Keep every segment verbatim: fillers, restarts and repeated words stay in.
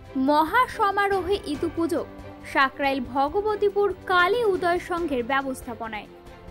মহা সমারোহে ইতু পুজো সাকরাইল ভগবতীপুর কালী উদয় সংঘের ব্যবস্থাপনায়।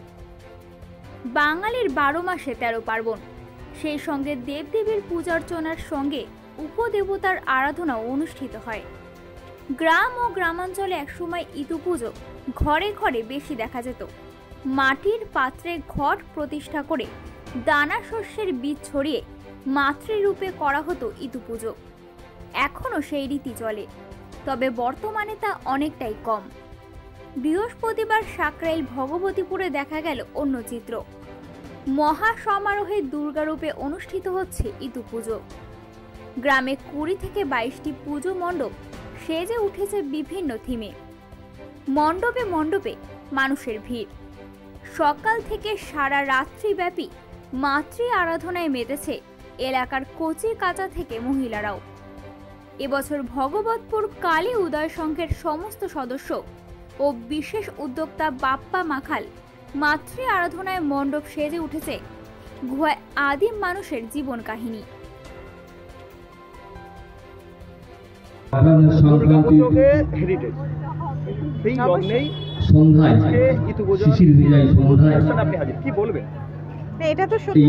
বাঙালির বারো মাসে তেরো পার্বণ, সেই সঙ্গে দেবদেবীর পূজার্চনার সঙ্গে উপদেবতার আরাধনাও অনুষ্ঠিত হয়। গ্রাম ও গ্রামাঞ্চলে একসময় ইতু পুজো ঘরে ঘরে বেশি দেখা যেত। মাটির পাত্রে ঘট প্রতিষ্ঠা করে দানা শস্যের বীজ ছড়িয়ে মাতৃরূপে করা হতো ইতু পুজো। এখনও সেই রীতি চলে, তবে বর্তমানে তা অনেকটাই কম। বৃহস্পতিবার সাকরাইল ভগবতীপুরে দেখা গেল অন্য চিত্র। মহা সমারোহে দুর্গারূপে অনুষ্ঠিত হচ্ছে ইতু পুজো। গ্রামে কুড়ি থেকে বাইশটি পুজো মণ্ডপ সেজে উঠেছে বিভিন্ন থিমে। মণ্ডপে মণ্ডপে মানুষের ভিড়। সকাল থেকে সারা রাত্রিব্যাপী মাতৃ আরাধনায় মেতেছে এলাকার কচি কাঁচা থেকে মহিলারাও। এবছর ভগবতপুর কালী উদয় সংঘের সমস্ত সদস্য ও বিশেষ উদ্যোক্তা বাপ্পা মাখাল মাতৃ আরাধনায় মণ্ডপ সেজে উঠেছে গুহায় আদিম মানুষের জীবন কাহিনী। এটা তো সত্যি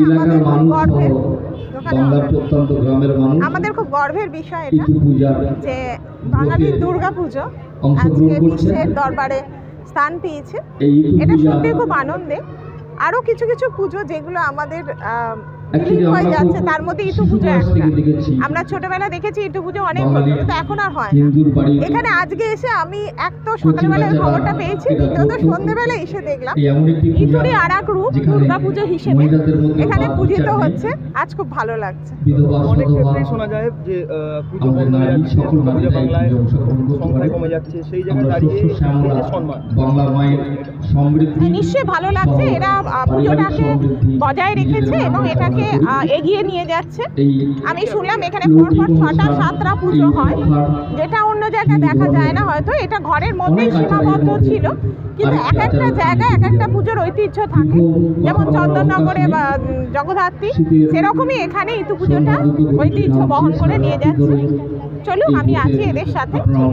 আমাদের খুব গর্বের বিষয় এটা যে বাঙালির দুর্গা পুজো আজকে বিশ্বের দরবারে স্থান পেয়েছে। এটা সত্যি খুব আনন্দে। আরো কিছু কিছু পুজো যেগুলো আমাদের হয়ে যাচ্ছে, তার মধ্যে ইতু পুজো একটা। আমরা ছোটবেলা দেখেছি ইতু পুজো অনেক হতো, কিন্তু এখন আর হয় না। এখানে আজকে এসে আমি এক তো সকালবেলায় খবরটা পেয়েছি, দ্বিতীয়ত সন্ধ্যেবেলা এসে দেখলাম ইতুরই আর এক রূপ দুর্গা পুজো হিসেবে এখানে পূজিত হচ্ছে। আজ খুব ভালো লাগছে। অনেক ক্ষেত্রেই শোনা যায় যে পুজো বন্ধ হয়ে যাচ্ছে, পুজো বাংলায় সংখ্যা কমে যাচ্ছে, সেই জায়গায় দাঁড়িয়ে সম্মান বাংলা মায়ের সমৃদ্ধি নিশ্চয়ই ভালো লাগছে। এরা পুজোটাকে বজায় রেখেছে এবং এটাকে এগিয়ে নিয়ে যাচ্ছে। আমি শুনলাম এখানে পরপর ছটা সাতটা পুজো হয়, যেটা অন্য জায়গায় দেখা যায় না। হয়তো এটা ঘরের মধ্যেই সীমাবদ্ধ ছিল, কিন্তু এক একটা জায়গায় এক একটা পুজোর ঐতিহ্য থাকে। যেমন চন্দননগরে বা জগদ্ধাত্রী, সেরকমই এখানে ইতু পুজোটা ঐতিহ্য বহন করে নিয়ে যাচ্ছে। চলুন, আমি আছি এদের সাথে।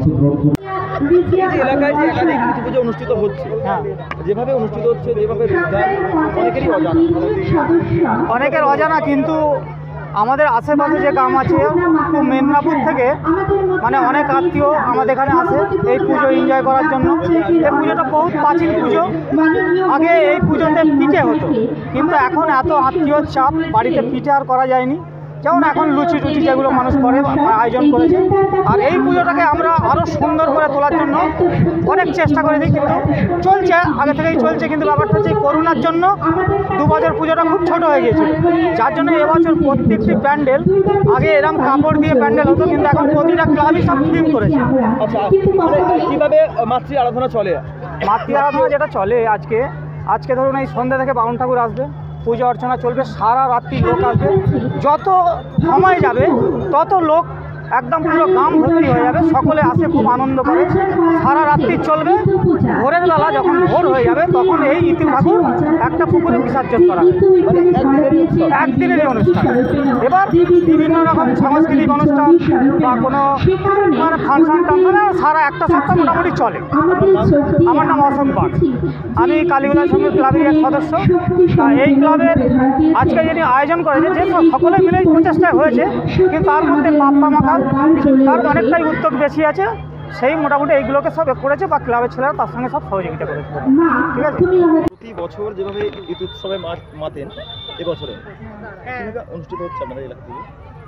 এলাকায় যে একাধিক ইতু পুজো অনুষ্ঠিত হচ্ছে, যেভাবে অনুষ্ঠিত হচ্ছে, যেভাবে অনেকেরই অজানা অনেকের অজানা কিন্তু আমাদের আশেপাশে যে গ্রাম আছে, খুব মেদিনীপুর থেকে মানে অনেক আত্মীয় আমাদের এখানে আসে এই পুজো এনজয় করার জন্য। এই পুজোটা বহুত প্রাচীন পুজো। আগে এই পুজোতে পিঠে হতো, কিন্তু এখন এত আত্মীয় চাপ, বাড়িতে পিঠে আর করা যায়নি। যেমন এখন লুচি টুচি যেগুলো মানুষ করে আয়োজন করেছে। আর এই পুজোটাকে আমরা আরও সুন্দর করে তোলার জন্য অনেক চেষ্টা করেছি, কিন্তু চলছে, আগে থেকেই চলছে। কিন্তু ব্যাপারটা হচ্ছে করোনার জন্য দু বছর পুজোটা খুব ছোট হয়ে গিয়েছিল, যার জন্য এবছর প্রত্যেকটি প্যান্ডেল, আগে এরকম কাপড় দিয়ে প্যান্ডেল হতো, কিন্তু এখন প্রতিটা ক্লাবই সব থিম করেছে। আচ্ছা, কীভাবে মাতৃ আরাধনা চলে? মাতৃ আরাধনা যেটা চলে আজকে আজকে ধরুন এই সন্ধ্যা থেকে বাউন ঠাকুর আসবে, পূজা অর্চনা চলবে, সারা রাত্রি লোক আসবে। যত সময় যাবে তত লোক একদম পুরো গ্রাম ভর্তি হয়ে যাবে। সকলে আসে, খুব আনন্দ করে, সারা রাত্রি চলবে। ভোরের বেলা যখন ভোর হয়ে যাবে তখন এই ইতু ঠাকুর একটা পুকুরে বিসর্জন করা হবে। একদিনেরই অনুষ্ঠান। এবার বিভিন্ন রকম সাংস্কৃতিক অনুষ্ঠান বা কোনো মানে ফাংশন টাংশন সারা একটা সপ্তাহ মোটামুটি চলে। আমার নাম অশোক বাগ, আমি কালীগুলার সঙ্গে ক্লাবের এক সদস্য। এই ক্লাবের আজকে যিনি আয়োজন করেছে, যে সকলে মিলে প্রচেষ্টা হয়েছে, কিন্তু তার মধ্যে বাপ্পা মাখাল তার অনেকটাই উদ্যোগ বেশি আছে। সেই মোটামুটি এইগুলোকে সব করেছে, বা ক্লাবের ছেলেরা তার সঙ্গে সব সহযোগিতা করেছে। ঠিক আছে, প্রতি বছর যেভাবে ইতু উৎসবে মাতেন, এবছরে অনুষ্ঠিত হচ্ছে আপনাদের এলাকা থেকে?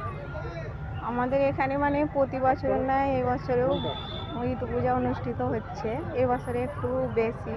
আমাদের এখানে মানে প্রতি বছরের নয়, এবছরেও ইতু পূজা অনুষ্ঠিত হচ্ছে। এবছরে একটু বেশি,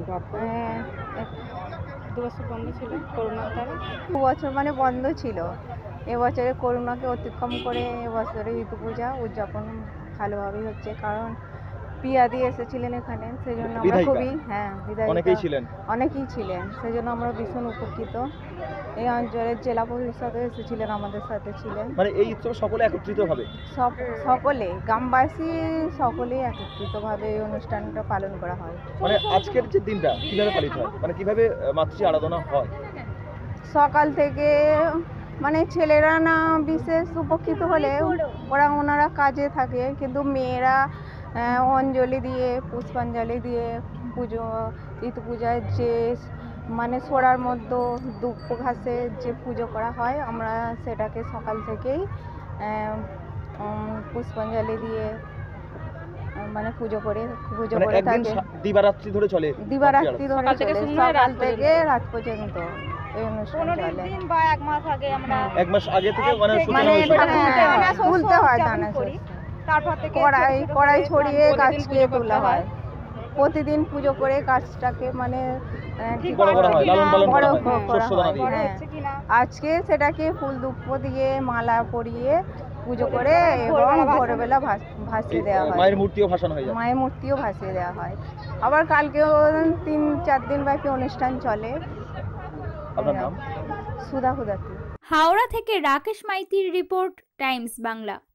দু বছর বন্ধ ছিল করোনার কারণে, দু বছর মানে বন্ধ ছিল। এবছরে করোনাকে অতিক্রম করে এবছরে ইতু পূজা উদযাপন ভালোভাবেই হচ্ছে, কারণ পিয়াদি এসেছিলেন এখানে, সেই জন্য আমরা খুবই হ্যাঁ অনেকেই ছিলেন অনেকেই ছিলেন সেই জন্য আমরা ভীষণ উপকৃত। এই অঞ্চলের জেলা পরিষদও এসেছিলেন, আমাদের সাথে ছিলেন। মানে এই উৎসব সকলে একত্রিতভাবে সব সকলে গ্রামবাসী সকলেই একত্রিতভাবে এই অনুষ্ঠানটা পালন করা হয়। মানে আজকের যে দিনটা কিভাবে পালিত হয়, মানে কিভাবে মাতৃ আরাধনা হয়? সকাল থেকে মানে ছেলেরা না বিশেষ উপকৃত হলে ওরা ওনারা কাজে থাকে, কিন্তু মেয়েরা আহ, অঞ্জলি দিয়ে পুষ্পাঞ্জলি দিয়ে পুজো ঋতু পূজায় যে মানে সোড়ার মধ্যে দুঃখ ঘাসে যে পুজো করা হয়, আমরা সেটাকে সকাল থেকেই আহ, উম, পুষ্পাঞ্জলি দিয়ে আহ, মানে পুজো করে পুজো মানে করে একদিন থাকে। সা- দিবারাত্রি ধরে চলে দিবারাত্রি ধরে সকাল থেকে চলে, শুরু হয়, সকাল রাত থেকে রাত পর্যন্ত এই অনুষ্ঠান চলে। এক মাস আগে থেকে মানে সূচনা মানে হয়েছে। হ্যাঁ, তুলতে হয় দানা কড়াই কড়াই ছড়িয়ে গাছকে তোলা হয়। প্রতিদিন পুজো করে গাছটাকে মানে আহ, ঠিক বড় করা হয়, লালন পালন বড় করা হয়, করা শস্য দানা হয়, দিয়ে। হ্যাঁ। আজকে সেটাকে ফুল দুপ্প দিয়ে মালা পরিয়ে পুজো করে এবং ভোরবেলা ভাস- ভাসিয়ে দেওয়া হয়। মায়ের মূর্তিও ভাসানো হয়ে যায়। মায়ের মূর্তিও ভাসিয়ে দেওয়া হয়। আবার কালকেও তিন চার দিন ব্যাপী অনুষ্ঠান চলে। আপনার নাম? সুধা হুদাতি। হাওড়া থেকে রাকেশ মাইতির রিপোর্ট, টাইমস বাংলা।